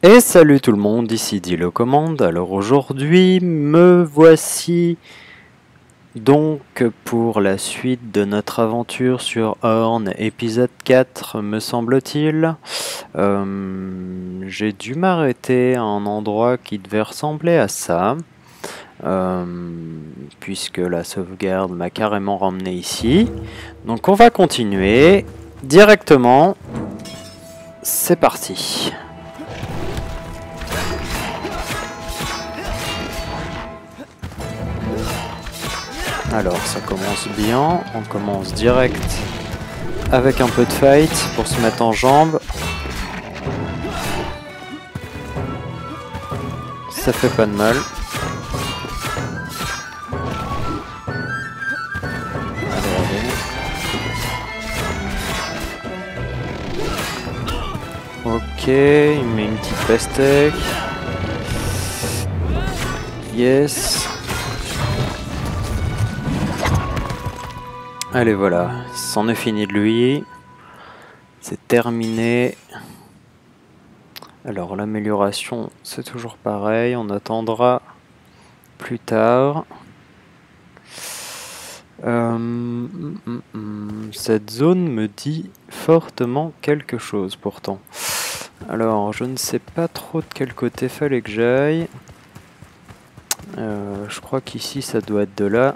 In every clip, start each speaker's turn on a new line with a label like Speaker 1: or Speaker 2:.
Speaker 1: Et salut tout le monde, ici Dilo Commande. Alors aujourd'hui, me voici donc pour la suite de notre aventure sur Horn, épisode 4 me semble-t-il. J'ai dû m'arrêter à un endroit qui devait ressembler à ça, puisque la sauvegarde m'a carrément ramené ici. Donc on va continuer directement. C'est parti. Alors ça commence bien, on commence direct avec un peu de fight pour se mettre en jambes. Ça fait pas de mal. Allez, allez. Ok, il met une petite pastèque. Yes. Allez voilà, c'en est fini de lui. C'est terminé. Alors l'amélioration, c'est toujours pareil, on attendra plus tard. Cette zone me dit fortement quelque chose pourtant. Alors je ne sais pas trop de quel côté fallait que j'aille. Je crois qu'ici ça doit être de là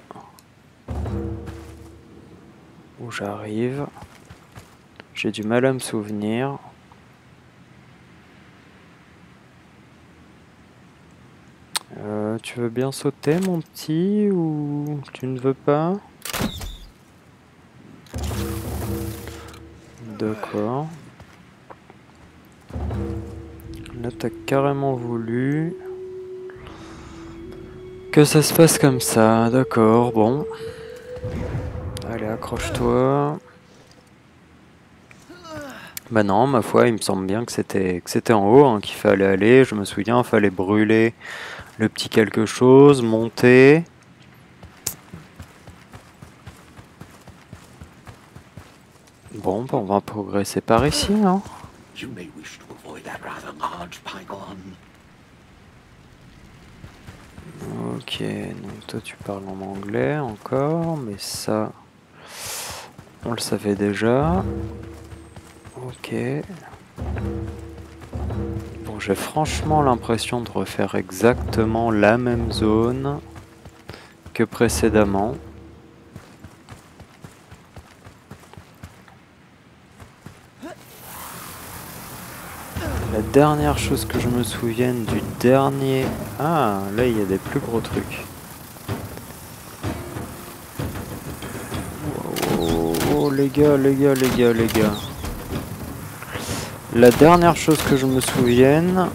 Speaker 1: où j'arrive. J'ai du mal à me souvenir. Tu veux bien sauter mon petit ou tu ne veux pas? D'accord. Là t'as carrément voulu que ça se passe comme ça, d'accord, bon. Allez, accroche-toi. Bah non, ma foi, il me semble bien que c'était en haut hein, qu'il fallait aller. Je me souviens, il fallait brûler le petit quelque chose, monter. Bon, bah on va progresser par ici, hein. Ok, donc toi tu parles en anglais encore, mais ça, on le savait déjà. Ok. Bon, j'ai franchement l'impression de refaire exactement la même zone que précédemment. La dernière chose que je me souvienne du dernier... Ah, là il y a des plus gros trucs. Oh, les gars, les gars, les gars, les gars. La dernière chose que je me souvienne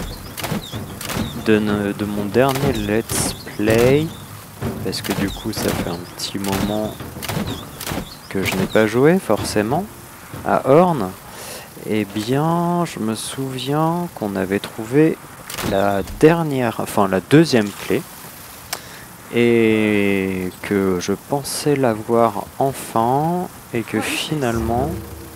Speaker 1: de mon dernier let's play, parce que du coup ça fait un petit moment que je n'ai pas joué forcément à Horn, eh bien je me souviens qu'on avait trouvé la dernière, enfin la deuxième clé, et que je pensais l'avoir enfin, et que finalement...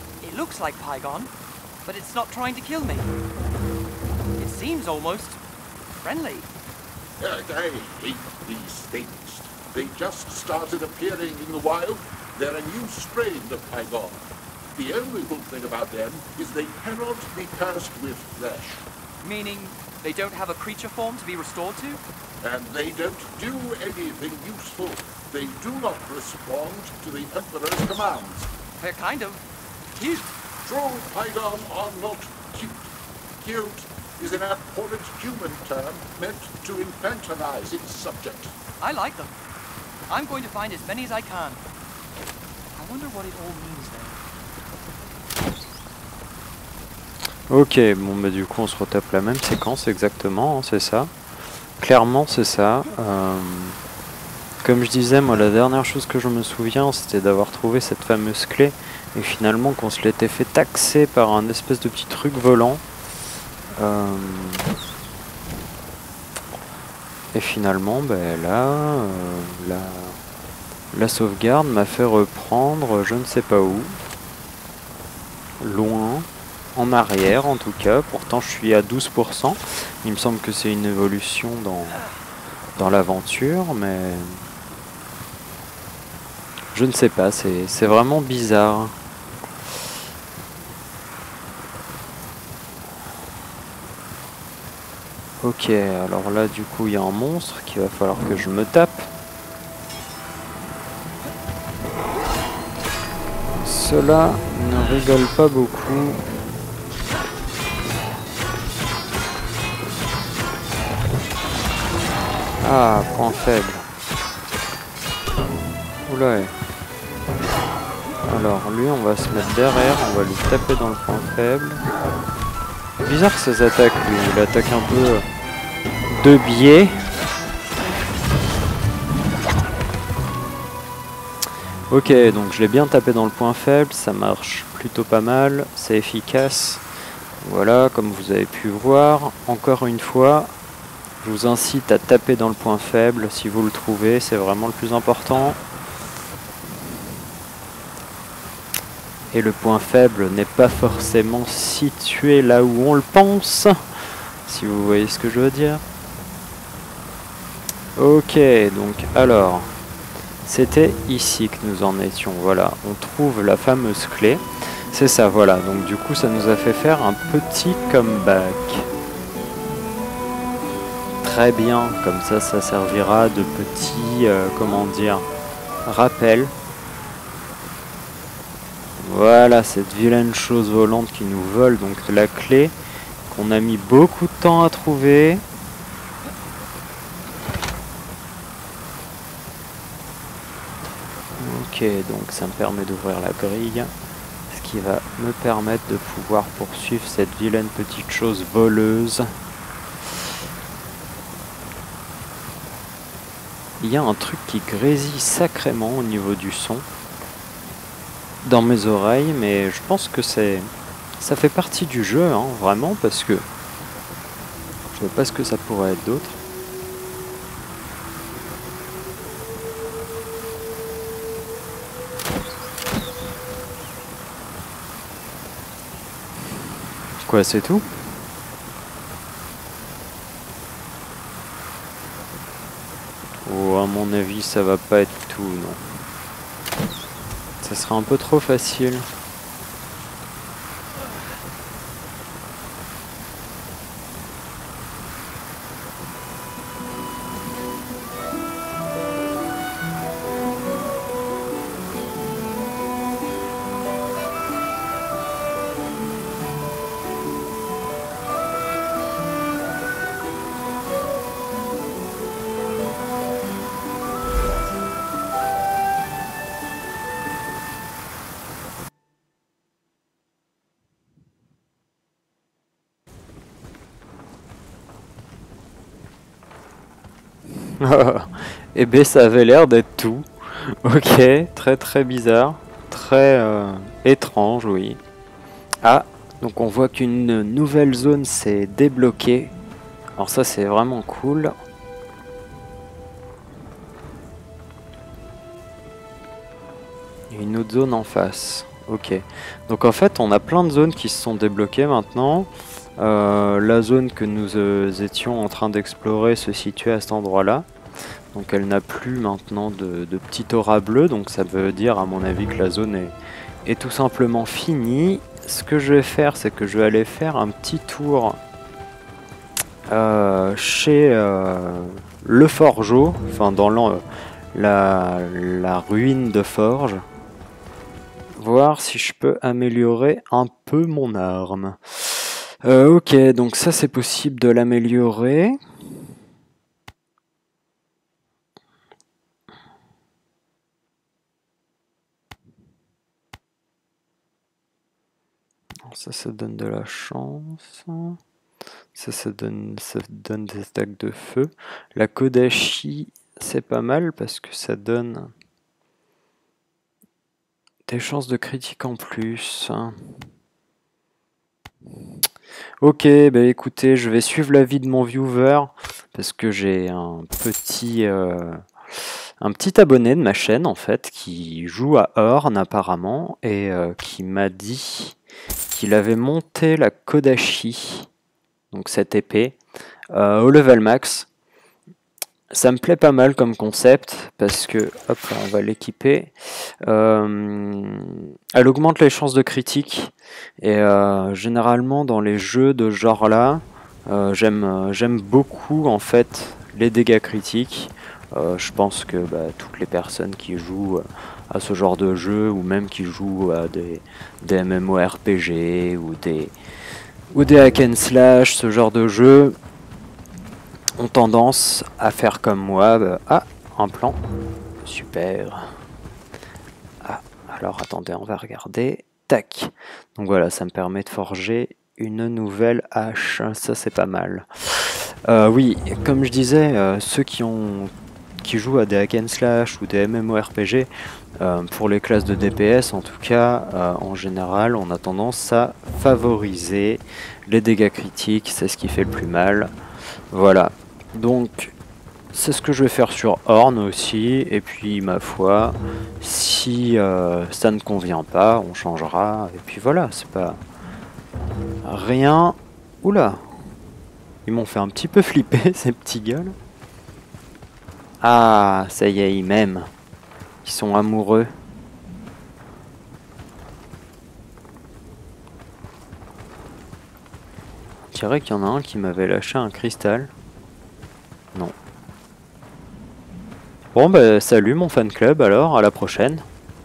Speaker 2: But it's not trying to kill me. It seems almost friendly.
Speaker 3: I hate these things. They just started appearing in the wild. They're a new strain of Pygon. The only good thing about them is they cannot be cursed with flesh.
Speaker 2: Meaning they don't have a creature form to be restored to?
Speaker 3: And they don't do anything useful. They do not respond to the Emperor's commands.
Speaker 2: They're kind of cute.
Speaker 3: True Pygon are not cute. Cute is an abhorrent human term meant to infantilize its subject.
Speaker 2: I like them. I'm going to find as many as I can. I wonder what it all means then.
Speaker 1: Ok, bon bah du coup on se retape la même séquence exactement, hein, c'est ça. Clairement c'est ça. Comme je disais, moi la dernière chose que je me souviens c'était d'avoir trouvé cette fameuse clé et finalement qu'on se l'était fait taxer par un espèce de petit truc volant. Et finalement ben là, la sauvegarde m'a fait reprendre je ne sais pas où. Loin. en arrière en tout cas. Pourtant je suis à 12%. Il me semble que c'est une évolution dans l'aventure, mais je ne sais pas, c'est vraiment bizarre. Ok, alors là du coup il y a un monstre qu'il va falloir que je me tape. Cela ne rigole pas beaucoup. Ah, point faible. Oula. Alors lui on va se mettre derrière, on va lui taper dans le point faible. Bizarre ces attaques, lui, il attaque un peu de biais. Ok, donc je l'ai bien tapé dans le point faible, ça marche plutôt pas mal, c'est efficace. Voilà, comme vous avez pu voir, encore une fois, je vous incite à taper dans le point faible si vous le trouvez, c'est vraiment le plus important. Et le point faible n'est pas forcément situé là où on le pense, si vous voyez ce que je veux dire. Ok, donc alors, c'était ici que nous en étions. Voilà, on trouve la fameuse clé. C'est ça, voilà. Donc du coup, ça nous a fait faire un petit comeback. Très bien, comme ça servira de petit, comment dire, rappel. Voilà, cette vilaine chose volante qui nous vole donc la clé qu'on a mis beaucoup de temps à trouver. Ok, donc ça me permet d'ouvrir la grille, ce qui va me permettre de pouvoir poursuivre cette vilaine petite chose voleuse. Il y a un truc qui grésille sacrément au niveau du son dans mes oreilles, mais je pense que ça fait partie du jeu, hein, vraiment, parce que je vois pas ce que ça pourrait être d'autre. Quoi, c'est tout? Oh, à mon avis, ça va pas être tout, non. Ça sera un peu trop facile. Eh ben ça avait l'air d'être tout. Ok, très très bizarre. Très étrange, oui. Ah, donc on voit qu'une nouvelle zone s'est débloquée. Alors ça c'est vraiment cool. Il y a une autre zone en face. Ok. Donc en fait on a plein de zones qui se sont débloquées maintenant. La zone que nous étions en train d'explorer se situait à cet endroit-là. Donc elle n'a plus maintenant de petit aura bleu. Donc ça veut dire à mon avis que la zone est tout simplement finie. Ce que je vais faire, c'est que je vais aller faire un petit tour chez le forgeau. Enfin dans la ruine de forge. Voir si je peux améliorer un peu mon arme. Ok, donc ça c'est possible de l'améliorer. Ça donne de la chance. Ça donne des attaques de feu. La Kodachi, c'est pas mal parce que ça donne des chances de critique en plus. Ok, bah écoutez, je vais suivre l'avis de mon viewer parce que j'ai un petit abonné de ma chaîne en fait qui joue à Horn apparemment et qui m'a dit qu'il avait monté la Kodachi, donc cette épée, au level max. Ça me plaît pas mal comme concept parce que, hop, là, on va l'équiper. Elle augmente les chances de critique et généralement dans les jeux de ce genre-là, j'aime beaucoup en fait les dégâts critiques. Je pense que toutes les personnes qui jouent à ce genre de jeu ou même qui jouent à des MMORPG ou des hack and slash, ce genre de jeu, ont tendance à faire comme moi. Ah, un plan. Super. Ah, alors attendez, on va regarder. Tac. Donc voilà, ça me permet de forger une nouvelle hache. Ça, c'est pas mal. Oui, comme je disais, ceux qui jouent à des hack and slash ou des MMORPG, pour les classes de DPS en tout cas, en général, on a tendance à favoriser les dégâts critiques. C'est ce qui fait le plus mal. Voilà. Donc c'est ce que je vais faire sur Ornn aussi, et puis ma foi, si ça ne convient pas, on changera, et puis voilà, c'est pas rien. Oula, ils m'ont fait un petit peu flipper ces petits gars là. Ah, ça y est, ils m'aiment, ils sont amoureux. On dirait qu'il y en a un qui m'avait lâché un cristal. Non. Bon salut mon fan club alors, à la prochaine.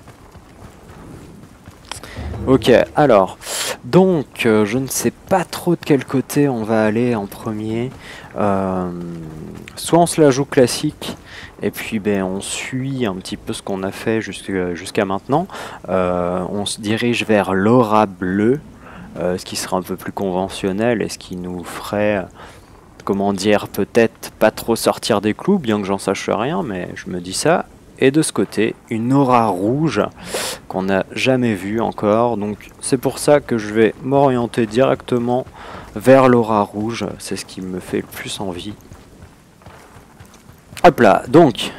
Speaker 1: Ok, alors, donc je ne sais pas trop de quel côté on va aller en premier. Soit on se la joue classique, et puis on suit un petit peu ce qu'on a fait jusqu'à maintenant. On se dirige vers l'aura bleue, ce qui sera un peu plus conventionnel et ce qui nous ferait... comment dire, peut-être pas trop sortir des clous, bien que j'en sache rien, mais je me dis ça. Et de ce côté, une aura rouge qu'on n'a jamais vue encore. Donc c'est pour ça que je vais m'orienter directement vers l'aura rouge. C'est ce qui me fait le plus envie. Hop là, donc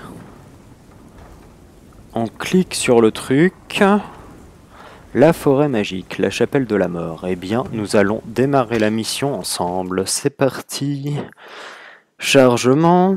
Speaker 1: on clique sur le truc. La forêt magique, la chapelle de la mort. Eh bien, nous allons démarrer la mission ensemble. C'est parti. Chargement.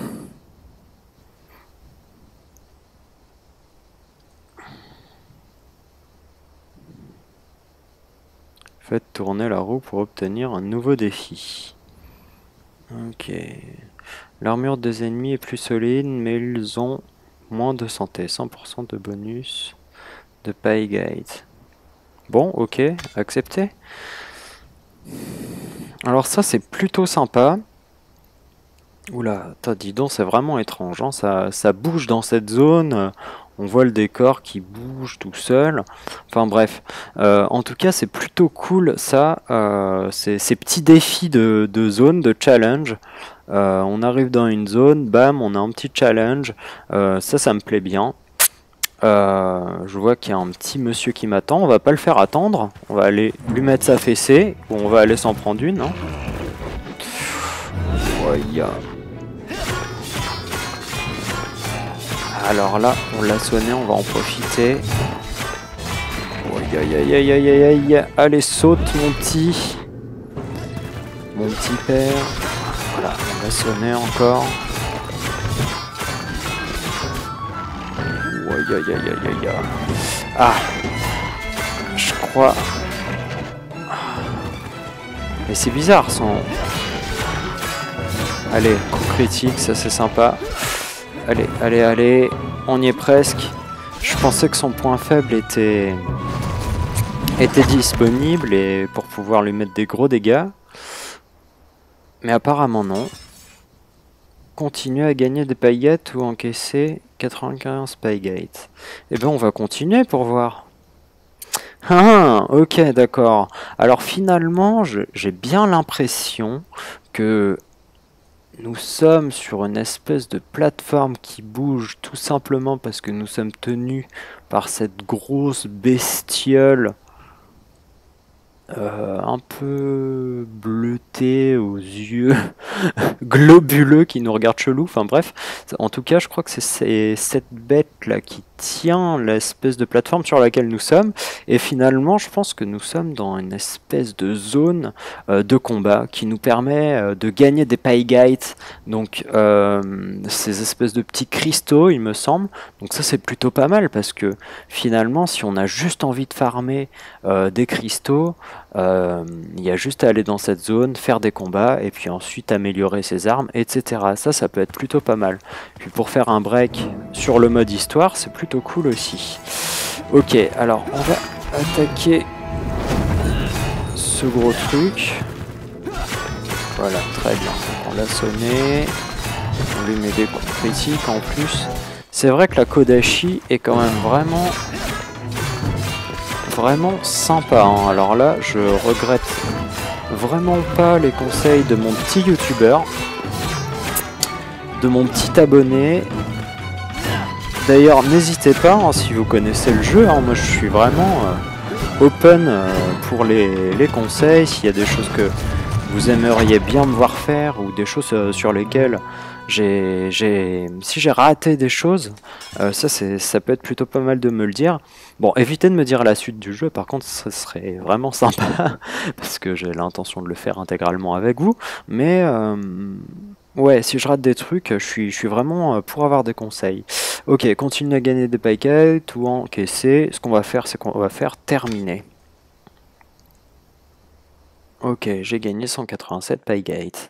Speaker 1: Faites tourner la roue pour obtenir un nouveau défi. Ok. L'armure des ennemis est plus solide, mais ils ont moins de santé. 100% de bonus de pay guide. Bon, ok, accepté. Alors ça, c'est plutôt sympa. Oula, dis donc, c'est vraiment étrange, hein. Ça bouge dans cette zone. On voit le décor qui bouge tout seul. Enfin bref, en tout cas, c'est plutôt cool, ça. Ces petits défis de zone, de challenge. On arrive dans une zone, bam, on a un petit challenge. Ça me plaît bien. Je vois qu'il y a un petit monsieur qui m'attend. On va pas le faire attendre. On va aller lui mettre sa fessée. Ou on va aller s'en prendre une. Hein. Ouais, alors là, on l'a sonné. On va en profiter. Aïe aïe aïe aïe aïe aïe. Allez, saute mon petit. Mon petit père. Voilà, on va sonner encore. Aïe aïe aïe aïe aïe. Ah, je crois. Mais c'est bizarre son. Allez, coup critique, ça c'est sympa. Allez, allez, allez, on y est presque. Je pensais que son point faible était disponible et pour pouvoir lui mettre des gros dégâts. Mais apparemment non. Continuer à gagner des paillettes ou encaisser 95 paillettes. Eh bien on va continuer pour voir. Ah, ok, d'accord. Alors finalement, j'ai bien l'impression que nous sommes sur une espèce de plateforme qui bouge tout simplement parce que nous sommes tenus par cette grosse bestiole un peu bleutée aux yeux globuleux qui nous regarde chelou. Enfin bref, en tout cas je crois que c'est cette bête là qui tient l'espèce de plateforme sur laquelle nous sommes. Et finalement, je pense que nous sommes dans une espèce de zone de combat qui nous permet de gagner des Pygaites, donc ces espèces de petits cristaux, il me semble. Donc ça, c'est plutôt pas mal parce que finalement, si on a juste envie de farmer des cristaux, il y a juste à aller dans cette zone, faire des combats et puis ensuite améliorer ses armes, etc. Ça peut être plutôt pas mal. Puis pour faire un break sur le mode histoire, c'est plutôt cool aussi. Ok, alors on va attaquer ce gros truc. Voilà, très bien. Donc on l'a sonné. On lui met des coups critiques en plus. C'est vrai que la Kodachi est quand même vraiment sympa. Hein. Alors là, je regrette vraiment pas les conseils de mon petit youtubeur, de mon petit abonné. D'ailleurs, n'hésitez pas, hein, si vous connaissez le jeu, hein, moi je suis vraiment open pour les conseils. S'il y a des choses que vous aimeriez bien me voir faire ou des choses sur lesquelles si j'ai raté des choses, ça peut être plutôt pas mal de me le dire. Bon, évitez de me dire la suite du jeu, par contre, ce serait vraiment sympa, parce que j'ai l'intention de le faire intégralement avec vous, mais ouais, si je rate des trucs, je suis vraiment pour avoir des conseils. Ok, continuer à gagner des Pygaites ou encaisser. Ce qu'on va faire, c'est qu'on va faire terminer. Ok, j'ai gagné 187 Pygaites.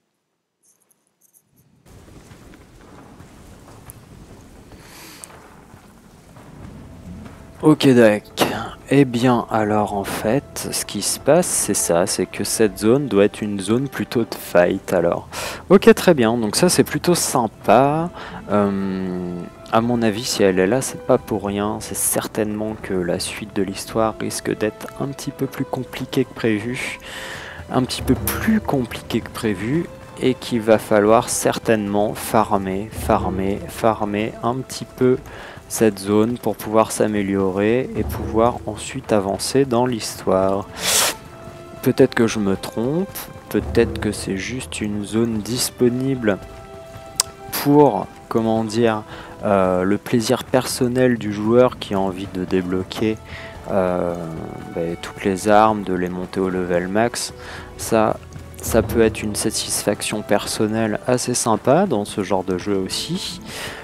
Speaker 1: Ok, d'accord. Eh bien, alors en fait, ce qui se passe, c'est ça, c'est que cette zone doit être une zone plutôt de fight, alors. Ok, très bien, donc ça c'est plutôt sympa. À mon avis, si elle est là, c'est pas pour rien. C'est certainement que la suite de l'histoire risque d'être un petit peu plus compliquée que prévu. Un petit peu plus compliquée que prévu. Et qu'il va falloir certainement farmer un petit peu cette zone pour pouvoir s'améliorer et pouvoir ensuite avancer dans l'histoire. Peut-être que je me trompe, peut-être que c'est juste une zone disponible pour, comment dire, le plaisir personnel du joueur qui a envie de débloquer toutes les armes, de les monter au level max. Ça peut être une satisfaction personnelle assez sympa dans ce genre de jeu aussi.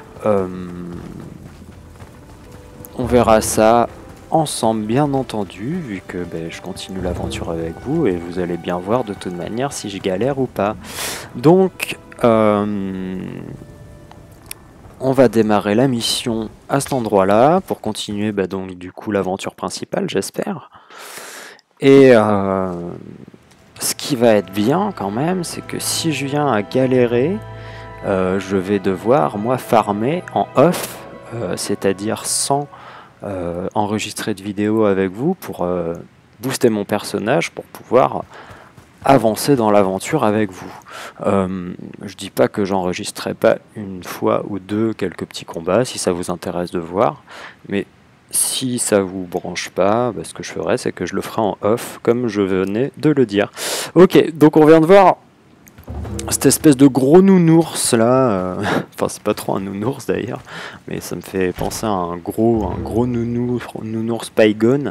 Speaker 1: On verra ça ensemble, bien entendu, vu que je continue l'aventure avec vous et vous allez bien voir de toute manière si je galère ou pas. Donc, on va démarrer la mission à cet endroit-là pour continuer donc du coup l'aventure principale, j'espère. Et ce qui va être bien quand même, c'est que si je viens à galérer, je vais devoir moi farmer en off, c'est-à-dire sans enregistrer de vidéo avec vous pour booster mon personnage pour pouvoir avancer dans l'aventure avec vous. Je dis pas que j'enregistrerai pas une fois ou deux quelques petits combats si ça vous intéresse de voir, mais si ça vous branche pas, ce que je ferai, c'est que je le ferai en off, comme je venais de le dire. Ok, donc on vient de voir cette espèce de gros nounours là, enfin c'est pas trop un nounours d'ailleurs, mais ça me fait penser à un gros nounours Pygone,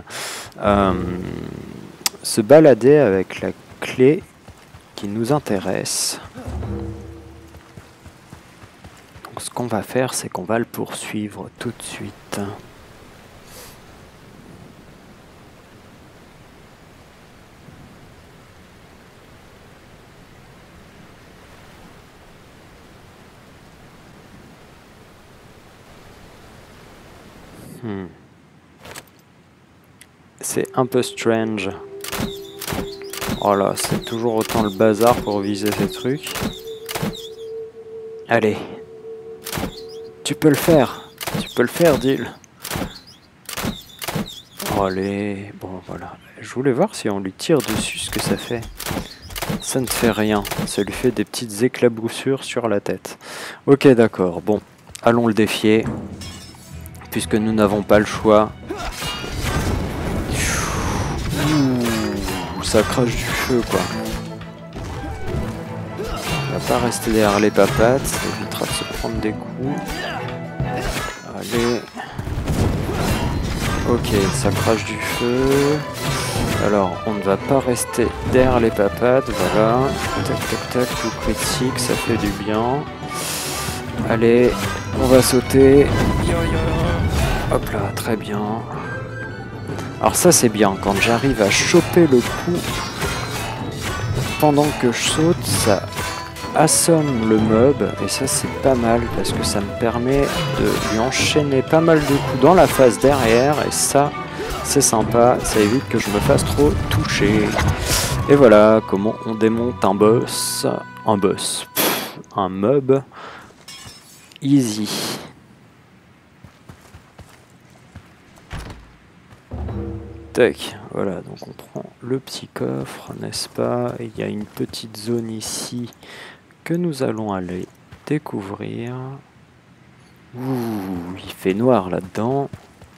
Speaker 1: se balader avec la clé qui nous intéresse. Donc ce qu'on va faire, c'est qu'on va le poursuivre tout de suite. C'est un peu strange. Oh là, c'est toujours autant le bazar pour viser ces trucs. Allez. Tu peux le faire, Dill. Oh, allez. Bon, voilà. Je voulais voir si on lui tire dessus ce que ça fait. Ça ne fait rien. Ça lui fait des petites éclaboussures sur la tête. Ok, d'accord. Bon, allons le défier. Puisque nous n'avons pas le choix. Ouh, ça crache du feu, quoi. On va pas rester derrière les papates. Ça évitera de se prendre des coups. Allez. Ok, ça crache du feu. Alors, on ne va pas rester derrière les papades, voilà. Tac, tac, tac, coup critique, ça fait du bien. Allez, on va sauter. Hop là, très bien. Alors ça, c'est bien. Quand j'arrive à choper le coup pendant que je saute, ça assomme le mob. Et ça, c'est pas mal parce que ça me permet de lui enchaîner pas mal de coups dans la phase derrière. Et ça, c'est sympa. Ça évite que je me fasse trop toucher. Et voilà comment on démonte un boss. Un mob. Easy. Tac, voilà, donc on prend le petit coffre, n'est-ce pas? Il y a une petite zone ici que nous allons aller découvrir. Ouh, il fait noir là-dedans.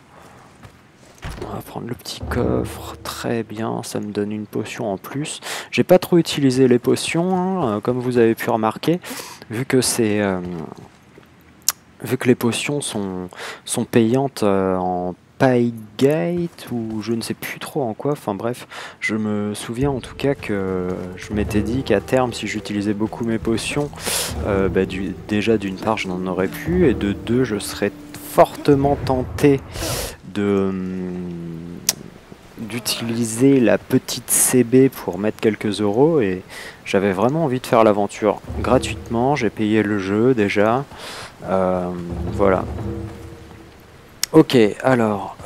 Speaker 1: On va prendre le petit coffre, très bien, ça me donne une potion en plus. J'ai pas trop utilisé les potions, hein, comme vous avez pu remarquer, vu que c'est... vu que les potions sont payantes en Paygate ou je ne sais plus trop en quoi, enfin bref, je me souviens en tout cas que je m'étais dit qu'à terme, si j'utilisais beaucoup mes potions, déjà d'une part je n'en aurais plus et de deux je serais fortement tenté d'utiliser la petite CB pour mettre quelques euros et j'avais vraiment envie de faire l'aventure gratuitement, j'ai payé le jeu déjà. Voilà. Ok, alors,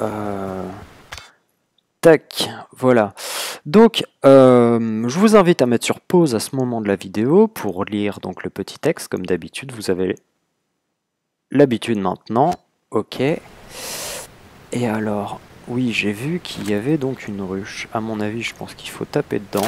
Speaker 1: tac, voilà. Donc, je vous invite à mettre sur pause à ce moment de la vidéo pour lire donc le petit texte, comme d'habitude. Vous avez l'habitude maintenant. Ok. Et alors, oui, j'ai vu qu'il y avait donc une ruche. À mon avis, je pense qu'il faut taper dedans.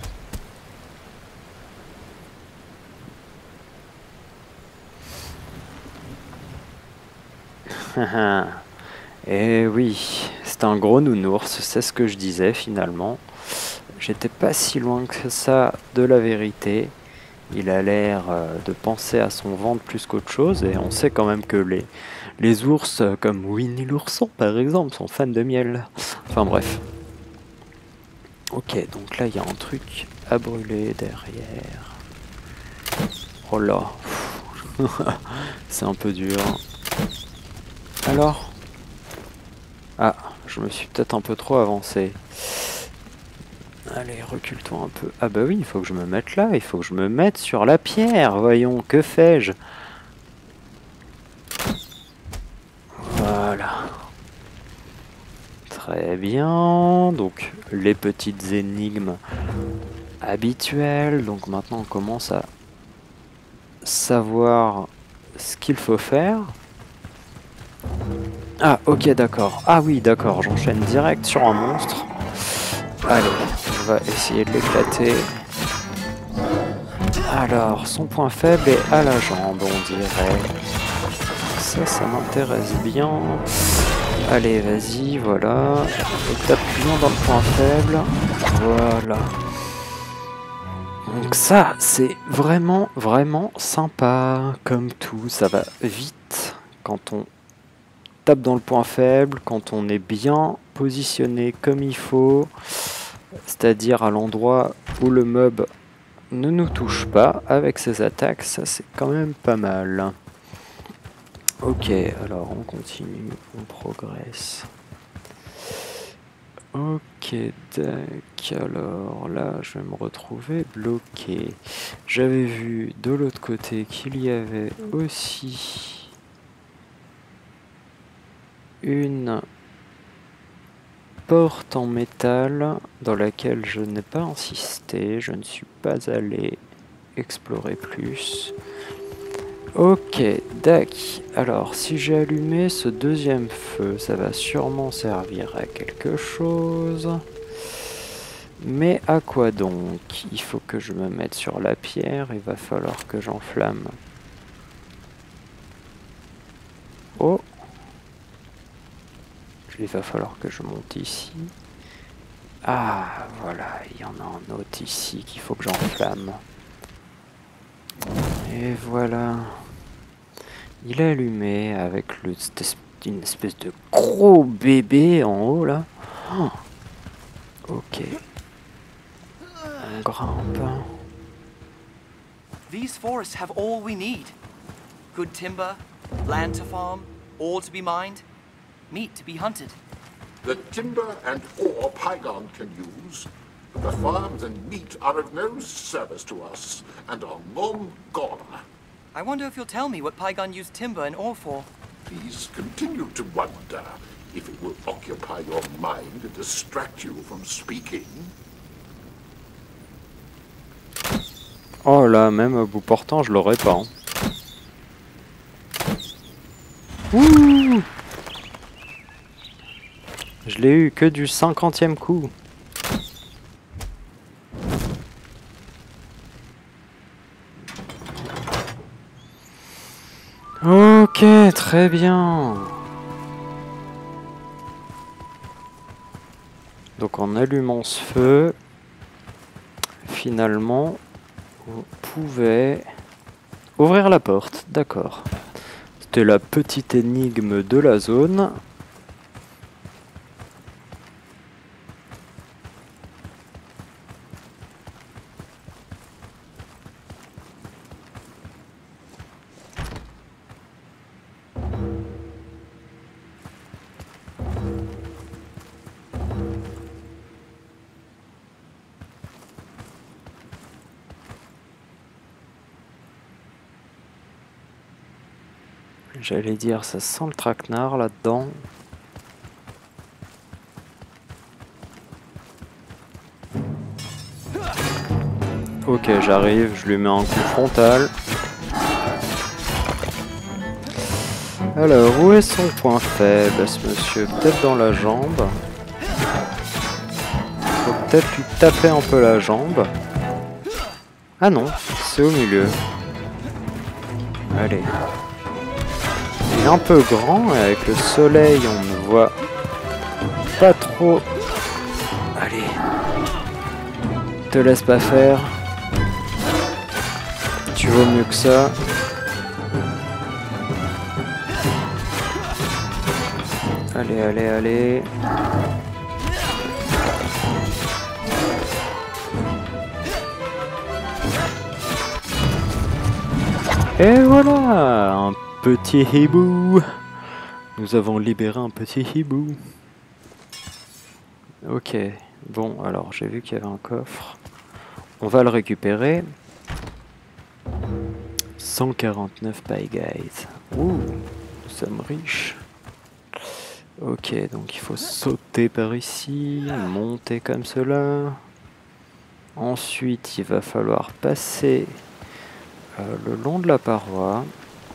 Speaker 1: Et oui, c'est un gros nounours, c'est ce que je disais finalement. J'étais pas si loin que ça de la vérité. Il a l'air de penser à son ventre plus qu'autre chose et on sait quand même que les ours comme Winnie l'ourson par exemple sont fans de miel. Enfin bref. Ok, donc là il y a un truc à brûler derrière. Oh là, c'est un peu dur. Alors? Ah, je me suis peut-être un peu trop avancé. Allez, recule-toi un peu. Ah bah oui, il faut que je me mette là, il faut que je me mette sur la pierre. Voyons, que fais-je? Voilà. Très bien. Donc, les petites énigmes habituelles. Donc maintenant, on commence à savoir ce qu'il faut faire. Ah, ok, d'accord. Ah oui, d'accord, j'enchaîne direct sur un monstre. Allez, on va essayer de l'éclater. Alors, son point faible est à la jambe, on dirait. Ça m'intéresse bien. Allez, vas-y, voilà. Et tape bien dans le point faible. Voilà. Donc ça, c'est vraiment, vraiment sympa. Comme tout, ça va vite quand on tape dans le point faible, quand on est bien positionné comme il faut, c'est-à-dire à l'endroit où le mob ne nous touche pas avec ses attaques, ça c'est quand même pas mal. Ok, alors on continue, on progresse. Ok, tac, alors là je vais me retrouver bloqué. J'avais vu de l'autre côté qu'il y avait aussi une porte en métal dans laquelle je n'ai pas insisté, je ne suis pas allé explorer plus. Ok, dac. Alors, si j'ai allumé ce deuxième feu, ça va sûrement servir à quelque chose. Mais à quoi donc? Il faut que je me mette sur la pierre, il va falloir que j'enflamme. Oh! Il va falloir que je monte ici. Ah, voilà, il y en a un autre ici qu'il faut que j'enflamme. Et voilà. Il est allumé avec une espèce de gros bébé en haut là. Oh. Ok. On grimpe.
Speaker 2: These forests have all we need. Good timber, land to farm, all to be mined, meat to be hunted.
Speaker 3: The timber and ore Pygon can use. The farms and meat are of no service to us, and are long gone.
Speaker 2: I wonder if you'll tell me what Pygon used timber and ore for.
Speaker 3: Please continue to wonder if it will occupy your mind and distract you from speaking.
Speaker 1: Oh là, même à bout portant, je l'aurais pas. Hein. Ouh, je l'ai eu que du 50e coup. Ok, très bien. Donc en allumant ce feu, finalement, on pouvait ouvrir la porte. D'accord. C'était la petite énigme de la zone. J'allais dire, ça sent le traquenard là-dedans. Ok, j'arrive, je lui mets un coup frontal. Alors, où est son point faible, ce monsieur? Peut-être dans la jambe. Faut peut-être lui taper un peu la jambe. Ah non, c'est au milieu. Allez. Il est un peu grand et avec le soleil on ne voit pas trop. Allez, te laisse pas faire. Tu vaux mieux que ça. Allez, allez, allez. Et voilà, un petit hibou. Nous avons libéré un petit hibou. Ok, bon, alors j'ai vu qu'il y avait un coffre. On va le récupérer. 149 pie guys. Ouh, nous sommes riches. Ok, donc il faut sauter par ici, monter comme cela. Ensuite, il va falloir passer le long de la paroi.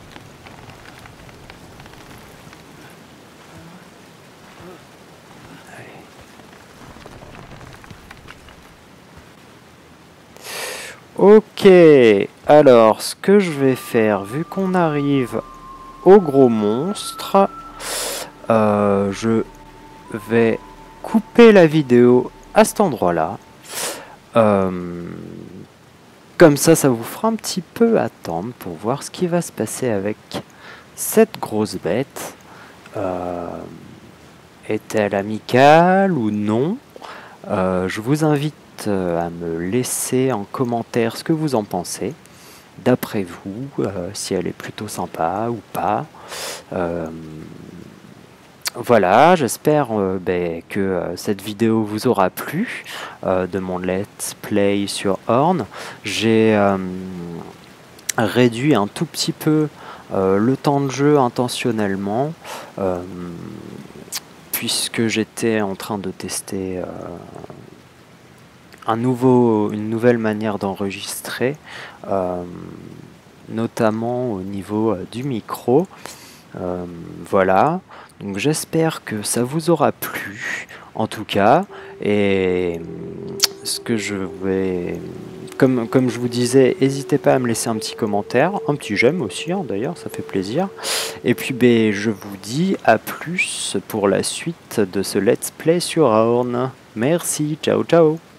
Speaker 1: Ok, alors ce que je vais faire, vu qu'on arrive au gros monstre, je vais couper la vidéo à cet endroit-là. Comme ça, ça vous fera un petit peu attendre pour voir ce qui va se passer avec cette grosse bête. Est-elle amicale ou non? Je vous invite à me laisser en commentaire ce que vous en pensez. D'après vous, si elle est plutôt sympa ou pas. Voilà, j'espère que cette vidéo vous aura plu de mon let's play sur Ornn. J'ai réduit un tout petit peu le temps de jeu intentionnellement puisque j'étais en train de tester une nouvelle manière d'enregistrer, notamment au niveau du micro. Voilà, donc j'espère que ça vous aura plu en tout cas, et ce que je vais, comme je vous disais, n'hésitez pas à me laisser un petit commentaire, un petit j'aime aussi hein, d'ailleurs, ça fait plaisir, et puis je vous dis à plus pour la suite de ce let's play sur Ornn. Merci, ciao ciao.